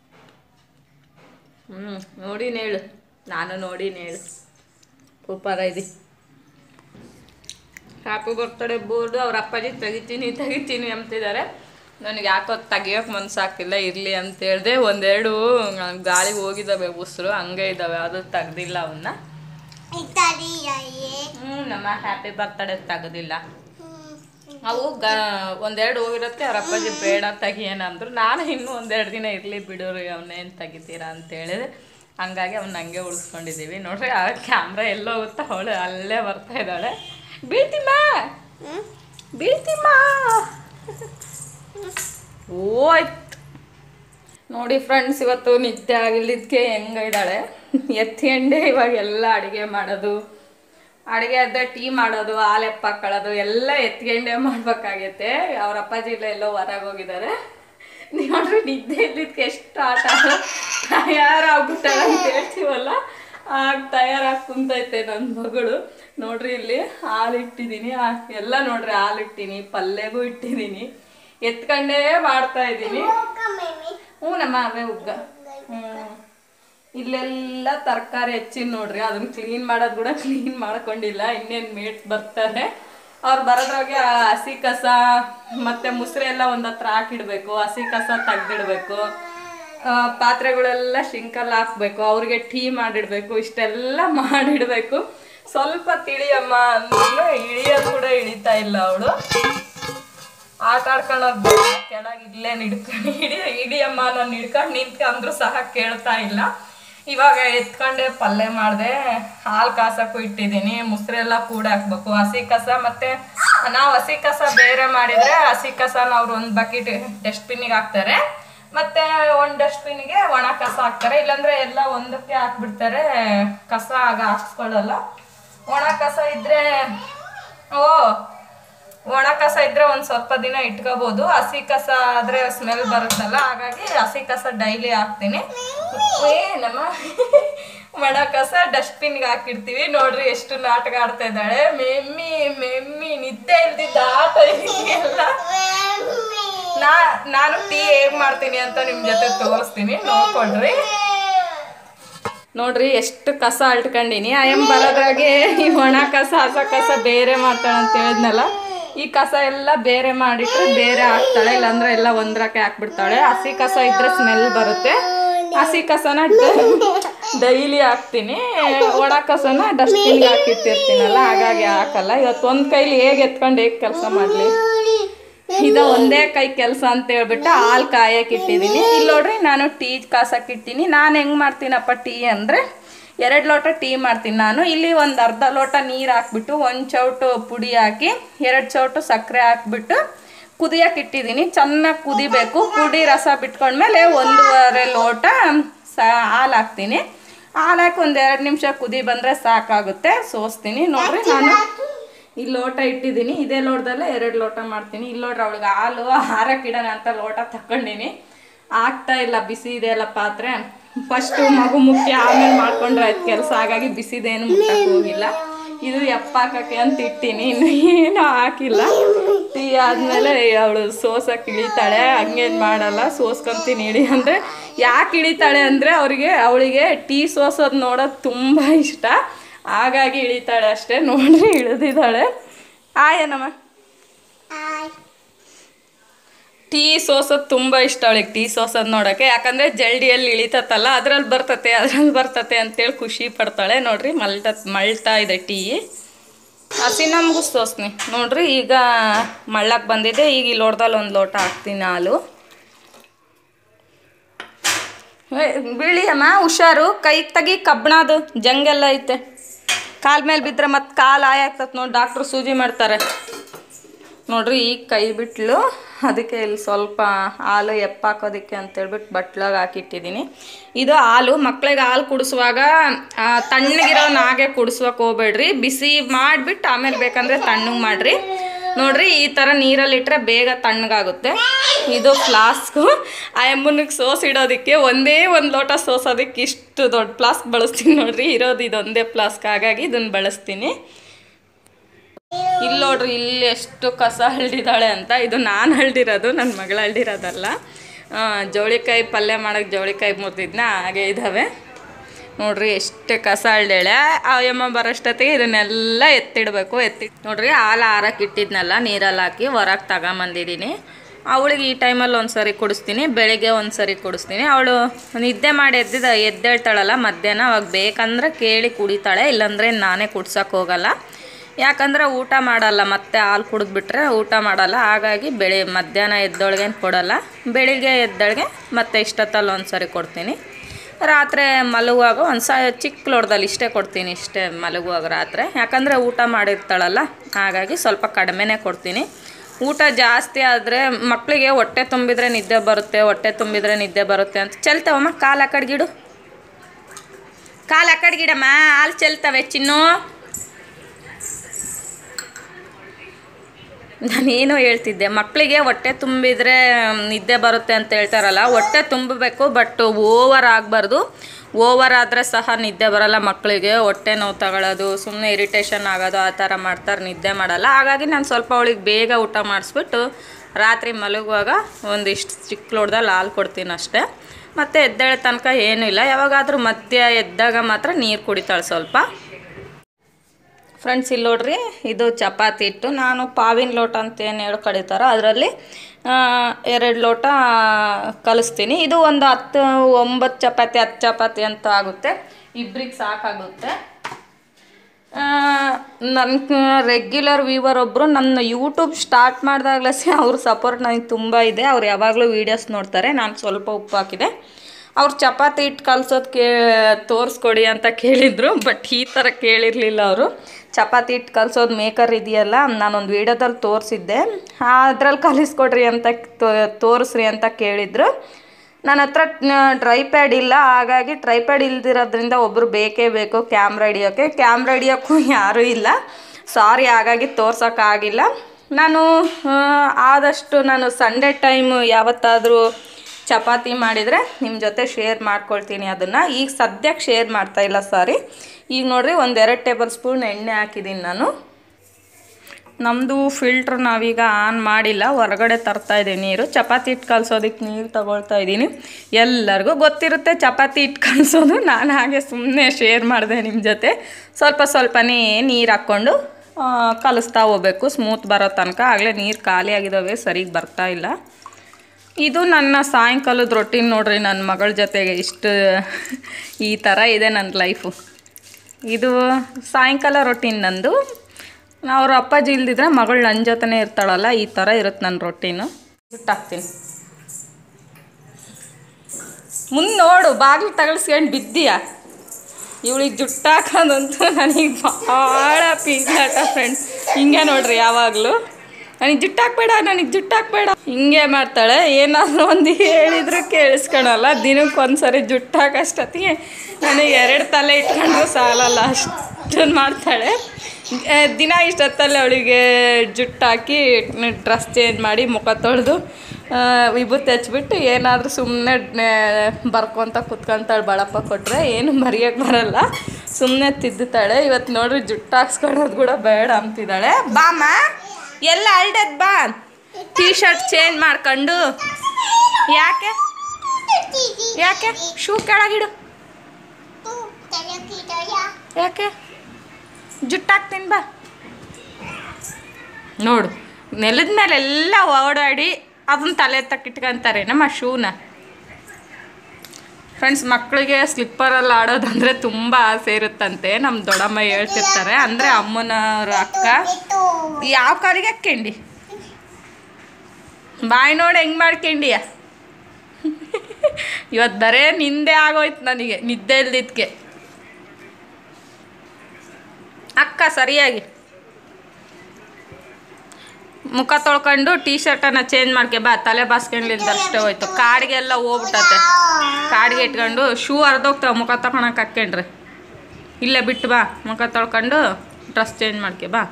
ಹ್ಞೂ ನೋಡಿನ ಹೇಳು, ನಾನು ನೋಡಿನ ಹೇಳು. ಸೂಪರ್ ಇದೆ. ಹ್ಯಾಪಿ ಬರ್ತಡೇ ಬೋರ್ಡು ಅವ್ರ ಅಪ್ಪಾಜಿ ತೆಗಿತೀನಿ ತೆಗಿತೀನಿ ಅಂತಿದ್ದಾರೆ. ನನಗೆ ಯಾಕೋ ತೆಗಿಯೋಕೆ ಮನ್ಸಾಗ್ತಿಲ್ಲ, ಇರಲಿ ಅಂತ ಹೇಳಿದೆ. ಒಂದೆರಡು ಗಾಳಿಗೆ ಹೋಗಿದ್ದಾವೆ ಉಸಿರು, ಹಂಗೆ ಇದ್ದಾವೆ, ಅದು ತೆಗ್ದಿಲ್ಲ ಅವನ್ನ. ಹ್ಞೂ ನಮ್ಮ ಹ್ಯಾಪಿ ಬರ್ತಡೇ ತೆಗ್ದಿಲ್ಲ. ಅವು ಗ ಒಂದೆರಡು ಹೋಗಿರುತ್ತೆ. ಅವ್ರ ಅಪ್ಪಾಜಿ ಬೇಡ ತೆಗಿಯೇನಂದ್ರು. ನಾನು ಇನ್ನೂ ಒಂದೆರಡು ದಿನ ಇರಲಿ ಬಿಡೋರು, ಅವನ್ನೇನು ತೆಗಿತೀರಾ ಅಂತ ಹೇಳಿದೆ. ಹಂಗಾಗಿ ಅವ್ನ ಹಂಗೆ ಉಳಿಸ್ಕೊಂಡಿದ್ದೀವಿ. ನೋಡ್ರಿ, ಆ ಕ್ಯಾಮ್ರಾ ಎಲ್ಲೋಗುತ್ತಾ ಅವಳು ಅಲ್ಲೇ ಬರ್ತಾ ಇದ್ದಾಳೆ. ಬೀಳ್ತಿಮ್ಮ ಬೀಳ್ತಿಮ್ಮ ಓಯ್ತು. ನೋಡಿ ಫ್ರೆಂಡ್ಸ್, ಇವತ್ತು ನಿದ್ದೆ ಆಗಿಲ್ಲದಕ್ಕೆ ಹೆಂಗಿದ್ದಾಳೆ. ಎತ್ಕೊಂಡೆ ಇವಾಗ ಎಲ್ಲ ಅಡುಗೆ ಮಾಡೋದು, ಅಡುಗೆ ಆದರೆ ಟೀ ಮಾಡೋದು, ಹಾಲು ಎಪ್ಪಾಕೊಳ್ಳೋದು ಎಲ್ಲ ಎತ್ಕೊಂಡೇ ಮಾಡ್ಬೇಕಾಗೈತೆ. ಅವ್ರ ಅಪ್ಪಾಜಿ ಇಲ್ಲ, ಎಲ್ಲೋ ಹೊರಗೆ ಹೋಗಿದ್ದಾರೆ. ನೋಡ್ರಿ, ನಿದ್ದೆ ಇದ್ದಿದ್ದಕ್ಕೆ ಎಷ್ಟು ಆಟ ತಯಾರಾಗ್ಬಿಟ್ಟಾಳ ಅಂತ ಹೇಳ್ತೀವಲ್ಲ, ಆಗ ತಯಾರಾಗಿ ಕುಂತೈತೆ ನನ್ನ ಮಗಳು. ನೋಡ್ರಿ, ಇಲ್ಲಿ ಹಾಲು ಇಟ್ಟಿದ್ದೀನಿ, ಎಲ್ಲ ನೋಡ್ರಿ ಹಾಲು ಇಟ್ಟಿನಿ, ಪಲ್ಯಗೂ ಇಟ್ಟಿದ್ದೀನಿ, ಎತ್ಕೊಂಡೇ ಮಾಡ್ತಾ ಇದ್ದೀನಿ. ಹ್ಞೂ ನಮ್ಮ ಅವೇ ಉಗ್ಗ. ಹ್ಞೂ ಇಲ್ಲೆಲ್ಲ ತರಕಾರಿ ಹೆಚ್ಚಿನ ನೋಡ್ರಿ, ಅದನ್ನ ಕ್ಲೀನ್ ಮಾಡೋದು ಕೂಡ ಕ್ಲೀನ್ ಮಾಡ್ಕೊಂಡಿಲ್ಲ. ಇನ್ನೇನು ಮೇಟ್ಸ್ ಬರ್ತಾರೆ, ಅವ್ರು ಬರೋದ್ರಾಗೆ ಹಸಿ ಕಸ ಮತ್ತು ಮುಸ್ರೆ ಎಲ್ಲ ಒಂದು ಹತ್ರ ಹಾಕಿಡಬೇಕು, ಹಸಿ ಕಸ ತೆಗ್ದಿಡ್ಬೇಕು, ಪಾತ್ರೆಗಳೆಲ್ಲ ಶಿಂಕಲ್ಲಿ ಹಾಕ್ಬೇಕು, ಅವ್ರಿಗೆ ಟೀ ಮಾಡಿಡಬೇಕು, ಇಷ್ಟೆಲ್ಲ ಮಾಡಿಡಬೇಕು. ಸ್ವಲ್ಪ ತಿಳಿಯಮ್ಮ ಅಂದ್ರೂ ಇಳಿಯೋದು ಕೂಡ ಇಳಿತಾ ಇಲ್ಲ ಅವಳು. ಆಟ ಆಡ್ಕೊಳ್ಳೋದು ಕೆಳಗೆ ಇಲ್ಲೇ ನಿಡ್ಕೊಂಡು ಹಿಡಿ ಹಿಡಿಯಮ್ಮ ನಾನು ಹಿಡ್ಕೊಂಡು ನಿಂತ್ಕೊಂಡ್ರು ಸಹ ಕೇಳ್ತಾ ಇಲ್ಲ. ಇವಾಗ ಎತ್ಕೊಂಡೆ ಪಲ್ಯ ಮಾಡಿದೆ, ಹಾಲು ಕಾಸಕ್ಕೂ ಇಟ್ಟಿದ್ದೀನಿ, ಮುಸ್ರೆ ಎಲ್ಲ ಕೂಡ ಹಾಕ್ಬೇಕು, ಹಸಿ ಕಸ. ಮತ್ತು ನಾವು ಹಸಿ ಕಸ ಬೇರೆ ಮಾಡಿದರೆ ಹಸಿ ಕಸನ ಅವ್ರು ಒಂದು ಬಕೆಟ್ ಡಸ್ಟ್ಬಿನ್ನಿಗೆ ಹಾಕ್ತಾರೆ, ಮತ್ತು ಒಂದು ಡಸ್ಟ್ಬಿನ್ನಿಗೆ ಒಣ ಕಸ ಹಾಕ್ತಾರೆ. ಇಲ್ಲಾಂದರೆ ಎಲ್ಲ ಒಂದಕ್ಕೆ ಹಾಕ್ಬಿಡ್ತಾರೆ, ಕಸ ಆಗ ಹಾಕ್ಸ್ಕೊಳ್ಳಲ್ಲ. ಒಣ ಕಸ ಇದ್ದರೆ ಓ ಒಣ ಕಸ ಇದ್ದರೆ ಒಂದು ಸ್ವಲ್ಪ ದಿನ ಇಟ್ಕೋಬೋದು, ಹಸಿ ಕಸ ಆದರೆ ಸ್ಮೆಲ್ ಬರುತ್ತಲ್ಲ, ಹಾಗಾಗಿ ಹಸಿ ಕಸ ಡೈಲಿ ಹಾಕ್ತೀನಿ. ಏನಮ್ಮ ಒಣ ಕಸ ಡಸ್ಟ್ಬಿನ್ಗೆ ಹಾಕಿರ್ತೀವಿ. ನೋಡ್ರಿ ಎಷ್ಟು ನಾಟಕ ಆಡ್ತಾ ಇದ್ದಾಳೆ. ಮೆಮ್ಮಿ ಮೆಮ್ಮಿ ನಿದ್ದೆ ಇಲ್ದಿದ್ದ ಆಟ ಎಲ್ಲ. ನಾ ನಾನು ಟೀ ಹೇಗೆ ಮಾಡ್ತೀನಿ ಅಂತ ನಿಮ್ಮ ಜೊತೆ ತೋರಿಸ್ತೀನಿ, ನೋಡ್ಕೊಳ್ರಿ. ನೋಡ್ರಿ, ಎಷ್ಟು ಕಸ ಅಳ್ಟ್ಕೊಂಡಿನಿ. ಆಯಮ್ಮ ಬರೋದ್ರಾಗೆ ಈ ಒಣ ಕಸ ಹಸ ಕಸ ಬೇರೆ ಮಾಡ್ತಾಳೆ ಅಂತ ಹೇಳಿದ್ನಲ್ಲ, ಈ ಕಸ ಎಲ್ಲ ಬೇರೆ ಮಾಡಿಟ್ರೆ ಬೇರೆ ಹಾಕ್ತಾಳೆ, ಇಲ್ಲಾಂದ್ರೆ ಎಲ್ಲ ಒಂದ್ರಕ್ಕೆ ಹಾಕ್ಬಿಡ್ತಾಳೆ. ಹಸಿ ಕಸ ಇದ್ರೆ ಸ್ಮೆಲ್ ಬರುತ್ತೆ. ಹಸಿ ಕಸನ ಡೈಲಿ ಹಾಕ್ತೀನಿ, ಒಣ ಕಸನ ಡಸ್ಟ್ಬಿನ್ಗೆ ಹಾಕಿಟ್ಟಿರ್ತೀನಲ್ಲ, ಹಾಗಾಗಿ ಹಾಕಲ್ಲ. ಇವತ್ತು ಒಂದು ಕೈಲಿ ಹೇಗೆ ಎತ್ಕೊಂಡು ಹೇಗೆ ಕೆಲಸ ಮಾಡಲಿ. ಇದು ಒಂದೇ ಕೈ ಕೆಲಸ ಅಂತ ಹೇಳ್ಬಿಟ್ಟು ಹಾಲು ಕಾಯಕ್ಕೆ ಇಟ್ಟಿದ್ದೀನಿ. ಇಲ್ಲಿ ನೋಡ್ರಿ ನಾನು ಟೀ ಕಾಸಕ್ಕೆ ಇಟ್ಟಿನಿ. ನಾನು ಹೆಂಗೆ ಮಾಡ್ತೀನಪ್ಪ ಟೀ ಅಂದರೆ ಎರಡು ಲೋಟ ಟೀ ಮಾಡ್ತೀನಿ ನಾನು. ಇಲ್ಲಿ ಒಂದು ಅರ್ಧ ಲೋಟ ನೀರು ಹಾಕ್ಬಿಟ್ಟು ಒಂದು ಚೌಟು ಪುಡಿ ಹಾಕಿ ಎರಡು ಚೌಟು ಸಕ್ಕರೆ ಹಾಕ್ಬಿಟ್ಟು ಕುದಿಯಕ್ಕೆ ಇಟ್ಟಿದ್ದೀನಿ. ಚೆನ್ನಾಗಿ ಕುದಿಬೇಕು. ಪುಡಿ ರಸ ಬಿಟ್ಕೊಂಡ್ಮೇಲೆ ಒಂದೂವರೆ ಲೋಟ ಸ ಹಾಲು ಹಾಕ್ತೀನಿ. ಹಾಲು ಹಾಕಿ ಒಂದು ಎರಡು ನಿಮಿಷ ಕುದಿ ಬಂದರೆ ಸಾಕಾಗುತ್ತೆ. ಸೋಸ್ತೀನಿ. ನೋಡ್ರಿ ನಾನು ಈ ಲೋಟ ಇಟ್ಟಿದ್ದೀನಿ. ಇದೇ ಲೋಟದಲ್ಲೇ ಎರಡು ಲೋಟ ಮಾಡ್ತೀನಿ. ಇಲ್ಲಿ ನೋಡ್ರಿ ಅವಳಿಗೆ ಹಾಲು ಹಾರಕ್ಕಿಡೋಣ ಅಂತ ಲೋಟ ತಗೊಂಡಿನಿ. ಆಗ್ತಾ ಇಲ್ಲ, ಬಿಸಿ ಇದೆ ಅಲ್ಲ ಪಾತ್ರೆ. ಫಸ್ಟು ಮಗು ಮುಖ್ಯ, ಆಮೇಲೆ ಮಾಡ್ಕೊಂಡ್ರೆ ಆಯ್ತು ಕೆಲಸ. ಹಾಗಾಗಿ ಬಿಸಿದೇನು ಮುಟ್ಟಕ್ಕೆ ಹೋಗಿಲ್ಲ. ಇದು ಎಪ್ಪಾಕಕ್ಕೆ ಅಂತ ಇಟ್ಟಿನಿ. ಇನ್ನು ಏನೂ ಹಾಕಿಲ್ಲ. ಟೀ ಆದಮೇಲೆ ಅವಳು ಸೋಸಕ್ಕೆ ಇಳಿತಾಳೆ. ಹಂಗೇನು ಮಾಡಲ್ಲ, ಸೋಸ್ಕೊಂತೀನಿ ಇಡಿ ಅಂದರೆ. ಯಾಕೆ ಇಳಿತಾಳೆ ಅಂದರೆ ಅವರಿಗೆ ಅವಳಿಗೆ ಟೀ ಸೋಸೋದು ನೋಡೋದು ತುಂಬ ಇಷ್ಟ. ಹಾಗಾಗಿ ಇಳಿತಾಳೆ ಅಷ್ಟೇ. ನೋಡ್ರಿ ಇಳಿದಿದ್ದಾಳೆ. ಆಯನಮ್ಮ ಟೀ ಸೋಸೋದು ತುಂಬ ಇಷ್ಟ ಅವಳಿಗೆ. ಟೀ ಸೋಸೋದು ನೋಡೋಕ್ಕೆ. ಯಾಕಂದರೆ ಜಲ್ಡಿಯಲ್ಲಿ ಇಳಿತತ್ತಲ್ಲ, ಅದ್ರಲ್ಲಿ ಬರ್ತತೆ ಅದ್ರಲ್ಲಿ ಬರ್ತತೆ ಅಂತೇಳಿ ಖುಷಿ ಪಡ್ತಾಳೆ. ನೋಡ್ರಿ ಮಲ್ಟ ಮಳ್ತಾ ಇದೆ ಟೀ. ಹಸಿ ನಮಗೂ ಸೋಸ್ನಿ. ನೋಡ್ರಿ ಈಗ ಮಳ್ಳಕ್ಕೆ ಬಂದಿದೆ. ಈಗ ಈ ಲೋಟದಲ್ಲಿ ಒಂದು ಲೋಟ ಹಾಕ್ತೀನಿ ಹಾಲು. ಬೀಳಿಯಮ್ಮ ಹುಷಾರು, ಕೈ ತೆಗಿ, ಕಬ್ಬಣದು ಜಂಗೆಲ್ಲ ಐತೆ. ಕಾಲ ಮೇಲೆ ಬಿದ್ದರೆ ಮತ್ತೆ ಕಾಲು ಆಯಾಗ್ತದೆ ನೋಡಿ, ಡಾಕ್ಟ್ರು ಸೂಜಿ ಮಾಡ್ತಾರೆ. ನೋಡ್ರಿ ಈಗ ಕೈ ಬಿಟ್ಲು. ಅದಕ್ಕೆ ಇಲ್ಲಿ ಸ್ವಲ್ಪ ಹಾಲು ಎಪ್ಪಾಕೋದಕ್ಕೆ ಅಂತೇಳ್ಬಿಟ್ಟು ಬಟ್ಲಾಗ ಹಾಕಿಟ್ಟಿದ್ದೀನಿ. ಇದು ಹಾಲು. ಮಕ್ಳಿಗೆ ಹಾಲು ಕುಡಿಸುವಾಗ ತಣ್ಣಗಿರೋನ ಹಾಗೆ ಕುಡಿಸ್ಬೇಕು ಹೋಗ್ಬೇಡ್ರಿ. ಬಿಸಿ ಮಾಡಿಬಿಟ್ಟು ಆಮೇಲೆ ಬೇಕಂದರೆ ತಣ್ಣಗೆ ಮಾಡಿರಿ. ನೋಡ್ರಿ ಈ ಥರ ನೀರಲ್ಲಿಟ್ಟರೆ ಬೇಗ ತಣ್ಣಗಾಗುತ್ತೆ. ಇದು ಫ್ಲಾಸ್ಕು. ಆ ಎಮ್ಮನಿಗೆ ಸೋಸಿಡೋದಕ್ಕೆ ಒಂದೇ ಒಂದು ಲೋಟ ಸೋಸೋದಕ್ಕೆ ಇಷ್ಟು ದೊಡ್ಡ ಫ್ಲಾಸ್ಕ್ ಬಳಸ್ತೀನಿ. ನೋಡ್ರಿ ಇರೋದು ಇದೊಂದೇ ಫ್ಲಾಸ್ಕ್, ಹಾಗಾಗಿ ಇದನ್ನು ಬಳಸ್ತೀನಿ. ಇಲ್ಲಿ ನೋಡ್ರಿ ಇಲ್ಲಿ ಎಷ್ಟು ಕಸ ಹಳ್ದಿದ್ದಾಳೆ ಅಂತ. ಇದು ನಾನು ಹಳ್ದಿರೋದು, ನನ್ನ ಮಗಳು ಹಳ್ದಿರೋದಲ್ಲ. ಜವಳಿಕಾಯಿ ಪಲ್ಯ ಮಾಡೋಕ್ಕೆ ಜವಳಿಕಾಯಿ ಮುರಿದಿದ್ನ ಹಾಗೆ ಇದ್ದಾವೆ. ನೋಡ್ರಿ ಎಷ್ಟು ಕಸ ಹಳ್ದಾಳೆ. ಆ ಯಮ್ಮ ಬರೋಷ್ಟೊತ್ತಿಗೆ ಇದನ್ನೆಲ್ಲ ಎತ್ತಿಡಬೇಕು. ಎತ್ತಿ ನೋಡ್ರಿ ಹಾಲು ಹಾರಕ್ಕೆ ಇಟ್ಟಿದ್ನಲ್ಲ ನೀರಲ್ಲಿ ಹಾಕಿ ಹೊರಗೆ ತಗೊಂಬಂದಿದ್ದೀನಿ. ಅವಳಿಗೆ ಈ ಟೈಮಲ್ಲಿ ಒಂದು ಸರಿ ಕುಡಿಸ್ತೀನಿ, ಬೆಳಿಗ್ಗೆ ಒಂದು ಸರಿ ಕುಡಿಸ್ತೀನಿ. ಅವಳು ನಿದ್ದೆ ಮಾಡಿ ಎದ್ದಿದ್ದ ಎದ್ದೇಳ್ತಾಳಲ್ಲ ಮಧ್ಯಾಹ್ನ, ಅವಾಗ ಬೇಕಂದ್ರೆ ಕೇಳಿ ಕುಡಿತಾಳೆ, ಇಲ್ಲಾಂದರೆ ನಾನೇ ಕುಡ್ಸೋಕೆ ಹೋಗಲ್ಲ. ಯಾಕಂದರೆ ಊಟ ಮಾಡಲ್ಲ, ಮತ್ತೆ ಹಾಲು ಕುಡಿದ್ಬಿಟ್ರೆ ಊಟ ಮಾಡಲ್ಲ. ಹಾಗಾಗಿ ಬೆಳಿ ಮಧ್ಯಾಹ್ನ ಎದ್ದೊಳಗೇನು ಕೊಡಲ್ಲ, ಬೆಳಿಗ್ಗೆ ಎದ್ದೊಳಗೆ ಮತ್ತೆ ಇಷ್ಟೊತ್ತಲ್ಲಿ ಒಂದು ಸರಿ ಕೊಡ್ತೀನಿ. ರಾತ್ರಿ ಮಲಗುವಾಗ ಒಂದು ಸ ಚಿಕ್ಕ ಲೋಟದಲ್ಲಿ ಇಷ್ಟೇ ಕೊಡ್ತೀನಿ, ಇಷ್ಟೇ ಮಲಗುವಾಗ ರಾತ್ರಿ. ಯಾಕಂದರೆ ಊಟ ಮಾಡಿರ್ತಾಳಲ್ಲ, ಹಾಗಾಗಿ ಸ್ವಲ್ಪ ಕಡಿಮೆನೇ ಕೊಡ್ತೀನಿ. ಊಟ ಜಾಸ್ತಿ ಆದರೆ ಮಕ್ಕಳಿಗೆ ಹೊಟ್ಟೆ ತುಂಬಿದರೆ ನಿದ್ದೆ ಬರುತ್ತೆ, ಹೊಟ್ಟೆ ತುಂಬಿದರೆ ನಿದ್ದೆ ಬರುತ್ತೆ ಅಂತ ಚೆಲ್ತಾವಮ್ಮ. ಕಾಲು ಆ ಕಡೆಗಿಡು, ಕಾಲು ಆ ಕಡೆಗಿಡಮ್ಮ, ಹಾಲು ಚೆಲ್ತವೆ ಚಿನ್ನು. ನಾನೇನೋ ಹೇಳ್ತಿದ್ದೆ, ಮಕ್ಕಳಿಗೆ ಹೊಟ್ಟೆ ತುಂಬಿದರೆ ನಿದ್ದೆ ಬರುತ್ತೆ ಅಂತ ಹೇಳ್ತಾರಲ್ಲ, ಹೊಟ್ಟೆ ತುಂಬಬೇಕು ಬಟ್ ಓವರ್ ಆಗಬಾರ್ದು. ಓವರ್ ಆದರೆ ಸಹ ನಿದ್ದೆ ಬರಲ್ಲ ಮಕ್ಕಳಿಗೆ. ಹೊಟ್ಟೆ ನೋವು ತಗೊಳ್ಳೋದು, ಸುಮ್ಮನೆ ಇರಿಟೇಷನ್ ಆಗೋದು, ಆ ಥರ ಮಾಡ್ತಾರೆ, ನಿದ್ದೆ ಮಾಡಲ್ಲ. ಹಾಗಾಗಿ ನಾನು ಸ್ವಲ್ಪ ಅವಳಿಗೆ ಬೇಗ ಊಟ ಮಾಡಿಸ್ಬಿಟ್ಟು ರಾತ್ರಿ ಮಲಗುವಾಗ ಒಂದಿಷ್ಟು ಚಿಕ್ಕ ಲೋಟದಲ್ಲಿ ಹಾಲು ಕೊಡ್ತೀನಿ ಅಷ್ಟೇ. ಮತ್ತು ಎದ್ದೇಳೋ ತನಕ ಏನೂ ಇಲ್ಲ. ಯಾವಾಗಾದರೂ ಮಧ್ಯ ಎದ್ದಾಗ ಮಾತ್ರ ನೀರು ಕುಡಿತಾಳೆ ಸ್ವಲ್ಪ. ಫ್ರೆಂಡ್ಸ್ ಇಲ್ಲಿ ನೋಡ್ರಿ ಇದು ಚಪಾತಿ ಹಿಟ್ಟು. ನಾನು ಪಾವಿನ ಲೋಟ ಅಂತ ಏನು ಹೇಳಿ ಕಡಿತಾರೋ ಅದರಲ್ಲಿ ಎರಡು ಲೋಟ ಕಲಿಸ್ತೀನಿ. ಇದು ಒಂದು ಹತ್ತು ಒಂಬತ್ತು ಚಪಾತಿ ಹತ್ತು ಚಪಾತಿ ಅಂತ ಆಗುತ್ತೆ, ಇಬ್ಬರಿಗೆ ಸಾಕಾಗುತ್ತೆ. ನನ್ನ ರೆಗ್ಯುಲರ್ ವ್ಯೂವರ್ ಒಬ್ಬರು ನನ್ನ ಯೂಟ್ಯೂಬ್ ಸ್ಟಾರ್ಟ್ ಮಾಡಿದಾಗಲೇ ಅವ್ರ ಸಪೋರ್ಟ್ ನನಗೆ ತುಂಬ ಇದೆ. ಅವ್ರು ಯಾವಾಗಲೂ ವೀಡಿಯೋಸ್ ನೋಡ್ತಾರೆ. ನಾನು ಸ್ವಲ್ಪ ಉಪ್ಪು ಹಾಕಿದೆ. ಅವ್ರು ಚಪಾತಿ ಹಿಟ್ಟು ಕಲ್ಸೋದು ಕೇ ತೋರಿಸ್ಕೊಡಿ ಅಂತ ಕೇಳಿದರು, ಬಟ್ ಈ ಥರ ಕೇಳಿರಲಿಲ್ಲ ಅವರು. ಚಪಾತಿ ಹಿಟ್ಟು ಕಲಿಸೋದು ಮೇಕರ್ ಇದೆಯಲ್ಲ, ನಾನೊಂದು ವೀಡಿಯೋದಲ್ಲಿ ತೋರಿಸಿದ್ದೆ, ಅದ್ರಲ್ಲಿ ಕಲಿಸ್ಕೊಡ್ರಿ ಅಂತ ತೋರಿಸ್ರಿ ಅಂತ ಕೇಳಿದರು. ನನ್ನ ಹತ್ರ ಟ್ರೈ ಪ್ಯಾಡ್ ಇಲ್ಲ, ಹಾಗಾಗಿ ಟ್ರೈ ಪ್ಯಾಡ್ ಇಲ್ದಿರೋದ್ರಿಂದ ಒಬ್ಬರು ಬೇಕೇ ಬೇಕು ಕ್ಯಾಮ್ರಾ ಹಿಡಿಯೋಕ್ಕೆ. ಕ್ಯಾಮ್ರಾ ಹಿಡಿಯೋಕ್ಕೂ ಯಾರೂ ಇಲ್ಲ, ಸಾರಿ. ಹಾಗಾಗಿ ತೋರ್ಸೋಕ್ಕಾಗಿಲ್ಲ. ನಾನು ಆದಷ್ಟು ನಾನು ಸಂಡೇ ಟೈಮು ಯಾವತ್ತಾದರೂ ಚಪಾತಿ ಮಾಡಿದರೆ ನಿಮ್ಮ ಜೊತೆ ಶೇರ್ ಮಾಡ್ಕೊಳ್ತೀನಿ ಅದನ್ನು. ಈಗ ಸದ್ಯಕ್ಕೆ ಶೇರ್ ಮಾಡ್ತಾಯಿಲ್ಲ, ಸಾರಿ. ಈಗ ನೋಡಿರಿ ಒಂದೆರಡು ಟೇಬಲ್ ಸ್ಪೂನ್ ಎಣ್ಣೆ ಹಾಕಿದ್ದೀನಿ ನಾನು. ನಮ್ಮದು ಫಿಲ್ಟ್ರ್ ನಾವೀಗ ಆನ್ ಮಾಡಿಲ್ಲ, ಹೊರಗಡೆ ತರ್ತಾಯಿದ್ದೀನಿ ನೀರು. ಚಪಾತಿ ಹಿಟ್ಟು ಕಲಿಸೋದಕ್ಕೆ ನೀರು ತಗೊಳ್ತಾ ಇದ್ದೀನಿ. ಎಲ್ಲರಿಗೂ ಗೊತ್ತಿರುತ್ತೆ ಚಪಾತಿ ಹಿಟ್ಟು ಕಲಿಸೋದು. ನಾನು ಹಾಗೆ ಸುಮ್ಮನೆ ಶೇರ್ ಮಾಡಿದೆ ನಿಮ್ಮ ಜೊತೆ. ಸ್ವಲ್ಪ ಸ್ವಲ್ಪನೇ ನೀರು ಹಾಕ್ಕೊಂಡು ಕಲಿಸ್ತಾ ಹೋಗ್ಬೇಕು ಸ್ಮೂತ್ ಬರೋ ತನಕ. ಆಗಲೇ ನೀರು ಖಾಲಿ ಆಗಿದ್ದಾವೆ, ಸರಿಗೆ ಬರ್ತಾ ಇಲ್ಲ. ಇದು ನನ್ನ ಸಾಯಂಕಾಲದ ರೊಟೀನ್ ನೋಡ್ರಿ. ನನ್ನ ಮಗಳ ಜೊತೆಗೆ ಇಷ್ಟು ಈ ಥರ ಇದೆ ನನ್ನ ಲೈಫು. ಇದು ಸಾಯಂಕಾಲ ರೊಟೀನ್ ನಂದು. ಅವ್ರ ಅಪ್ಪಾಜಿ ಇಲ್ದಿದ್ರೆ ಮಗಳು ನನ್ನ ಜೊತೆನೇ ಇರ್ತಾಳಲ್ಲ, ಈ ಥರ ಇರುತ್ತೆ ನನ್ನ ರೊಟ್ಟಿನು. ಜುಟ್ಟಾಕ್ತೀನಿ. ಮುಂದೆ ನೋಡು, ಬಾಗಿಲು ತಗಲ್ಸ್ಕೊಂಡು ಬಿದ್ದೀಯ. ಇವಳಿಗೆ ಜುಟ್ಟಾಕೋದಂತೂ ನನಗೆ ಭಾಳ ಪೀಸಾಟ ಫ್ರೆಂಡ್ಸ್. ಹಿಂಗೆ ನೋಡ್ರಿ, ಯಾವಾಗಲೂ ನನಗೆ ಜುಟ್ಟಾಕ್ಬೇಡ ನನಗೆ ಜುಟ್ಟಾಕ್ಬೇಡ ಹಿಂಗೆ ಮಾಡ್ತಾಳೆ. ಏನಾದರೂ ಒಂದು ಹೇಳಿದ್ರು ಕೇಳಿಸ್ಕೊಳಲ್ಲ. ದಿನಕ್ಕೆ ಒಂದು ಸರಿ ಜುಟ್ಟಾಕಷ್ಟೊತ್ತಿಗೆ ನನಗೆ ಎರಡು ತಲೆ ಇಟ್ಕೊಂಡ್ರು ಸಾಲಲ್ಲ, ಅಷ್ಟೊಂದು ಮಾಡ್ತಾಳೆ. ದಿನ ಇಷ್ಟೊತ್ತಲ್ಲಿ ಅವಳಿಗೆ ಜುಟ್ಟಾಕಿ ಡ್ರೆಸ್ ಚೇಂಜ್ ಮಾಡಿ ಮುಖ ತೊಳೆದು ವಿಭೂತಿ ಹಚ್ಬಿಟ್ಟು ಏನಾದರೂ ಸುಮ್ಮನೆ ಬರ್ಕೊತ ಕುತ್ಕೊಂತಾಳೆ. ಬಳಪ ಕೊಟ್ಟರೆ ಏನು ಮರೆಯೋಕ್ಕೆ ಬರಲ್ಲ, ಸುಮ್ಮನೆ ತಿದ್ದುತ್ತಾಳೆ. ಇವತ್ತು ನೋಡ್ರಿ ಜುಟ್ಟು ಹಾಕ್ಸ್ಕೊಳ್ಳೋದು ಕೂಡ ಬೇಡ ಅಂತಿದ್ದಾಳೆ. ಬಾಮ ಎಲ್ಲ ಅಲ್ಡದ್ ಬಾ, ಟೀ ಶರ್ಟ್ ಚೇಂಜ್ ಮಾಡ್ಕೊಂಡು. ಯಾಕೆ ಯಾಕೆ ಶೂ ಕೆಳಗಿಡು, ಯಾಕೆ ಜುಟ್ಟಾಕ್ತೀನಿ ಬಾ. ನೋಡು, ನೆಲದ ಮೇಲೆಲ್ಲ ಓಡಾಡಿ ಅದನ್ನ ತಲೆ ತಕ್ಕಿಟ್ಕೊಂತಾರೆ ನಮ್ಮ ಶೂನ. ಫ್ರೆಂಡ್ಸ್, ಮಕ್ಕಳಿಗೆ ಸ್ಲಿಪ್ಪರಲ್ಲಿ ಆಡೋದಂದರೆ ತುಂಬ ಆಸೆ ಇರುತ್ತಂತೆ. ನಮ್ಮ ದೊಡ್ಡಮ್ಮ ಹೇಳ್ತಿರ್ತಾರೆ. ಅಂದರೆ ಅಮ್ಮನವ್ರ ಅಕ್ಕ. ಯಾವ ಕಾಲಿಗೆ ಹಾಕ್ಕೊಂಡಿ, ಬಾಯಿ ನೋಡಿ ಹೆಂಗೆ ಮಾಡ್ಕೊಂಡಿಯ. ಇವತ್ತು ಬರೇ ನಿಂದೆ ಆಗೋಯ್ತು ನನಗೆ, ನಿದ್ದೆ ಇಲ್ದಿದ್ಕೆ. ಅಕ್ಕ ಸರಿಯಾಗಿ ಮುಖ ತೊಳ್ಕೊಂಡು ಟೀ ಶರ್ಟನ್ನು ಚೇಂಜ್ ಮಾಡ್ಕೆ ಬಾ. ತಲೆ ಬಾಸ್ಕೊಂಡ್ಲಿಂದ ಅಷ್ಟೇ ಹೋಯ್ತು. ಕಾಡಿಗೆಲ್ಲ ಹೋಗ್ಬಿಟ್ಟತೆ. ಕಾಡಿಗೆ ಇಟ್ಕೊಂಡು ಶೂ ಅರ್ಧೋಗ್ತಾವೆ ಮುಖ ತಗೊಳಕ್ಕೆ ಹಾಕ್ಕೊಂಡ್ರೆ. ಇಲ್ಲೇ ಬಿಟ್ಟು ಬಾ, ಮುಖ ತೊಳ್ಕೊಂಡು ಡ್ರೆಸ್ ಚೇಂಜ್ ಮಾಡ್ಕೆ ಬಾ.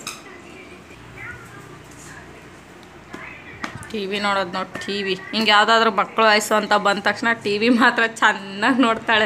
ಟಿ ವಿ ನೋಡೋದು ನೋಡಿ, ಟಿ ವಿ ಹಿಂಗೆ ಯಾವುದಾದ್ರೂ ಮಕ್ಕಳು ವಯಸ್ಸು ಅಂತ ಬಂದ ತಕ್ಷಣ ಟಿ ವಿ ಮಾತ್ರ ಚೆನ್ನಾಗಿ ನೋಡ್ತಾಳೆ.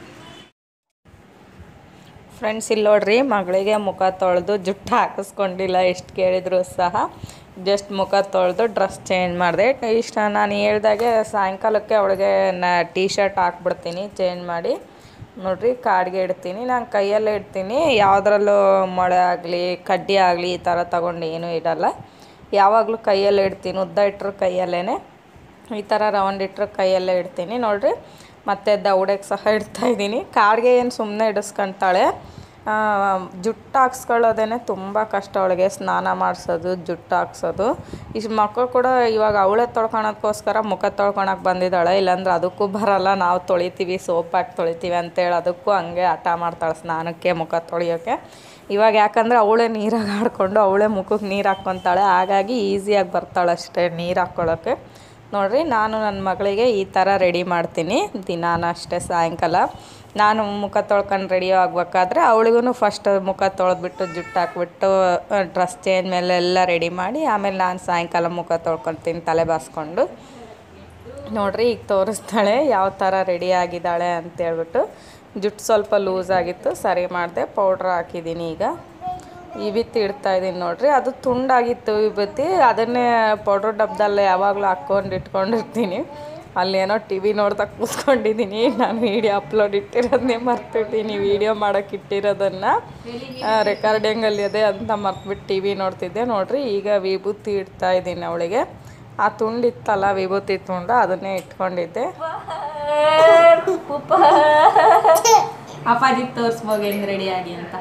ಫ್ರೆಂಡ್ಸ್, ಇಲ್ಲಿ ನೋಡ್ರಿ, ಮಗಳಿಗೆ ಮುಖ ತೊಳೆದು ಜುಟ್ಟು ಹಾಕಿಸ್ಕೊಂಡಿಲ್ಲ. ಎಷ್ಟು ಕೇಳಿದ್ರು ಸಹ ಜಸ್ಟ್ ಮುಖ ತೊಳೆದು ಡ್ರೆಸ್ ಚೇಂಜ್ ಮಾಡಿದೆ. ಇಷ್ಟ ನಾನು ಹೇಳ್ದಾಗೆ ಸಾಯಂಕಾಲಕ್ಕೆ ಅವಳಿಗೆ ನಾ ಟೀ ಶರ್ಟ್ ಹಾಕ್ಬಿಡ್ತೀನಿ ಚೇಂಜ್ ಮಾಡಿ. ನೋಡಿರಿ, ಕಾಡಿಗೆ ಇಡ್ತೀನಿ. ನಾನು ಕೈಯಲ್ಲೇ ಇಡ್ತೀನಿ. ಯಾವುದ್ರಲ್ಲೂ ಮೊಳೆ ಆಗಲಿ ಕಡ್ಡಿ ಆಗಲಿ ಈ ಥರ ತೊಗೊಂಡು ಏನೂ ಇಡಲ್ಲ. ಯಾವಾಗಲೂ ಕೈಯಲ್ಲೇ ಇಡ್ತೀನಿ. ಉದ್ದ ಇಟ್ಟರು ಕೈಯಲ್ಲೇ, ಈ ಥರ ರೌಂಡ್ ಇಟ್ಟರು ಕೈಯಲ್ಲೇ ಇಡ್ತೀನಿ. ನೋಡಿರಿ, ಮತ್ತು ದೌಡೆಗೆ ಸಹ ಇಡ್ತಾಯಿದ್ದೀನಿ. ಕಾಡಿಗೆ ಏನು ಸುಮ್ಮನೆ ಇಡಿಸ್ಕೊತಾಳೆ. ಜುಟ್ಟು ಹಾಕ್ಸ್ಕೊಳ್ಳೋದೇ ತುಂಬ ಕಷ್ಟ ಅವಳಿಗೆ. ಸ್ನಾನ ಮಾಡಿಸೋದು, ಜುಟ್ಟು ಹಾಕ್ಸೋದು. ಇಷ್ಟು ಮಕ್ಕಳು ಕೂಡ ಇವಾಗ ಅವಳೇ ತೊಳ್ಕೊಳೋದಕ್ಕೋಸ್ಕರ ಮುಖ ತೊಳ್ಕೊಳಕ್ಕೆ ಬಂದಿದ್ದಾಳೆ. ಇಲ್ಲಾಂದ್ರೆ ಅದಕ್ಕೂ ಬರಲ್ಲ, ನಾವು ತೊಳಿತೀವಿ, ಸೋಪ್ ಹಾಕಿ ತೊಳಿತೀವಿ ಅಂತೇಳಿ ಅದಕ್ಕೂ ಹಂಗೆ ಹಠ ಮಾಡ್ತಾಳೆ ಸ್ನಾನಕ್ಕೆ, ಮುಖ ತೊಳೆಯೋಕ್ಕೆ. ಇವಾಗ ಯಾಕಂದರೆ ಅವಳೇ ನೀರಾಗಿ ಆಡಿಕೊಂಡು ಅವಳೇ ಮುಖಕ್ಕೆ ನೀರು ಹಾಕ್ಕೊತಾಳೆ. ಹಾಗಾಗಿ ಈಸಿಯಾಗಿ ಬರ್ತಾಳೆ ಅಷ್ಟೇ ನೀರು ಹಾಕ್ಕೊಳ್ಳೋಕ್ಕೆ. ನೋಡಿರಿ, ನಾನು ನನ್ನ ಮಗಳಿಗೆ ಈ ಥರ ರೆಡಿ ಮಾಡ್ತೀನಿ ದಿನಾನ ಅಷ್ಟೇ. ಸಾಯಂಕಾಲ ನಾನು ಮುಖ ತೊಳ್ಕೊಂಡು ರೆಡಿ ಆಗ್ಬೇಕಾದ್ರೆ ಅವಳಿಗೂ ಫಸ್ಟ್ ಮುಖ ತೊಳೆದ್ಬಿಟ್ಟು ಜುಟ್ಟು ಹಾಕ್ಬಿಟ್ಟು ಡ್ರೆಸ್ ಚೇಂಜ್ ಮೇಲೆ ಎಲ್ಲ ರೆಡಿ ಮಾಡಿ ಆಮೇಲೆ ನಾನು ಸಾಯಂಕಾಲ ಮುಖ ತೊಳ್ಕೊತೀನಿ ತಲೆ ಬಾಸ್ಕೊಂಡು. ನೋಡಿರಿ, ಈಗ ತೋರಿಸ್ತಾಳೆ ಯಾವ ಥರ ರೆಡಿ ಆಗಿದ್ದಾಳೆ ಅಂತೇಳ್ಬಿಟ್ಟು. ಜುಟ್ಟು ಸ್ವಲ್ಪ ಲೂಸ್ ಆಗಿತ್ತು, ಸರಿ ಮಾಡಿದೆ. ಪೌಡ್ರ್ ಹಾಕಿದ್ದೀನಿ. ಈಗ ವಿಭೂತಿ ಇಡ್ತಾಯಿದ್ದೀನಿ ನೋಡಿರಿ. ಅದು ತುಂಡಾಗಿತ್ತು ವಿಭೂತಿ, ಅದನ್ನೇ ಪೌಡ್ರ್ ಡಬ್ಬದಲ್ಲೇ ಯಾವಾಗಲೂ ಹಾಕ್ಕೊಂಡು ಇಟ್ಕೊಂಡಿರ್ತೀನಿ. ಅಲ್ಲೇನೋ ಟಿ ವಿ ನೋಡ್ತಾ ಕೂತ್ಕೊಂಡಿದ್ದೀನಿ. ನಾನು ವೀಡಿಯೋ ಅಪ್ಲೋಡ್ ಇಟ್ಟಿರೋದನ್ನೇ ಮರ್ತಿದ್ದೀನಿ. ವೀಡಿಯೋ ಮಾಡೋಕ್ಕೆ ಇಟ್ಟಿರೋದನ್ನು ರೆಕಾರ್ಡಿಂಗಲ್ಲಿ ಇದೆ ಅಂತ ಮರ್ತ್ಬಿಟ್ಟು ಟಿ ವಿ ನೋಡ್ತಿದ್ದೆ. ನೋಡಿರಿ, ಈಗ ವಿಭೂತಿ ಇಡ್ತಾಯಿದ್ದೀನಿ ಅವಳಿಗೆ. ಆ ತುಂಡಿತ್ತಲ್ಲ ವಿಭೂತಿ ತುಂಡು, ಅದನ್ನೇ ಇಟ್ಕೊಂಡಿದ್ದೆ. ಅಪ್ಪಾಜಿ ತೋರಿಸ್ಬೋದು ಹೆಂಗೆ ರೆಡಿಯಾಗಿ ಅಂತ.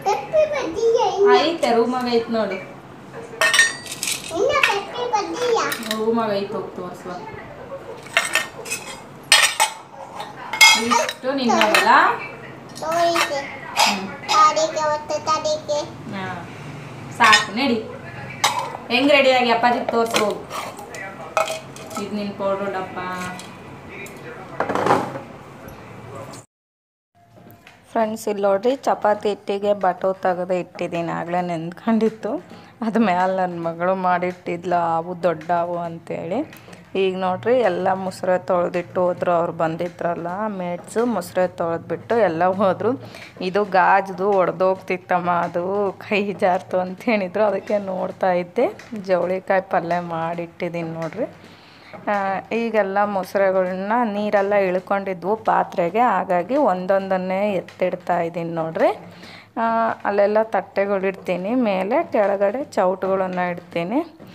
ಐತೆ ರೂಮಾಗ ಐತೆ ನೋಡು, ರೂಮಾಗ ಐತೆ, ಹೋಗಿ ತೋರಿಸುವ. ಇಷ್ಟು ನಿನ್ನಲ್ಲ ಸಾಕು, ನಡಿ. ಹೆಂಗೆ ರೆಡಿಯಾಗಿ ಅಪ್ಪಾಜಿಗೆ ತೋರಿಸ್ಬೋದು. ಇದು ನಿನ್ನ ಪೌಡ್ರ್ ಡಬ್ಬ. ಫ್ರೆಂಡ್ಸ್, ಇಲ್ಲಿ ನೋಡ್ರಿ, ಚಪಾತಿ ಹಿಟ್ಟಿಗೆ ಬಟು ತೆಗೆದು ಇಟ್ಟಿದ್ದೀನಿ. ಆಗಲೇ ನೆಂದ್ಕೊಂಡಿತ್ತು. ಅದು ಮೇಲೆ ನನ್ನ ಮಗಳು ಮಾಡಿಟ್ಟಿದ್ಲು, ಅವು ದೊಡ್ಡವು ಅಂತೇಳಿ. ಈಗ ನೋಡ್ರಿ, ಎಲ್ಲ ಮುಸ್ರೆ ತೊಳೆದಿಟ್ಟು ಹೋದ್ರು. ಅವ್ರು ಬಂದಿದ್ರಲ್ಲ ಮೇಟ್ಸು, ಮುಸ್ರೆ ತೊಳೆದ್ಬಿಟ್ಟು ಎಲ್ಲ ಹೋದರು. ಇದು ಗಾಜದು ಒಡೆದೋಗ್ತಿತ್ತಮ್ಮ, ಅದು ಕೈ ಜಾರ್ತು ಅಂತ ಹೇಳಿದ್ರು. ಅದಕ್ಕೆ ನೋಡ್ತಾ ಇದ್ದೆ. ಜವಳಿಕಾಯಿ ಪಲ್ಯ ಮಾಡಿಟ್ಟಿದ್ದೀನಿ ನೋಡ್ರಿ. ಈಗೆಲ್ಲ ಮೊಸರೆಗಳನ್ನ ನೀರೆಲ್ಲ ಇಳ್ಕೊಂಡಿದ್ವು ಪಾತ್ರೆಗೆ, ಹಾಗಾಗಿ ಒಂದೊಂದನ್ನೇ ಎತ್ತಿಡ್ತಾ ಇದ್ದೀನಿ ನೋಡ್ರಿ. ಅಲ್ಲೆಲ್ಲ ತಟ್ಟೆಗಳಿಡ್ತೀನಿ, ಮೇಲೆ ಕೆಳಗಡೆ ಚೌಟುಗಳನ್ನು ಇಡ್ತೀನಿ.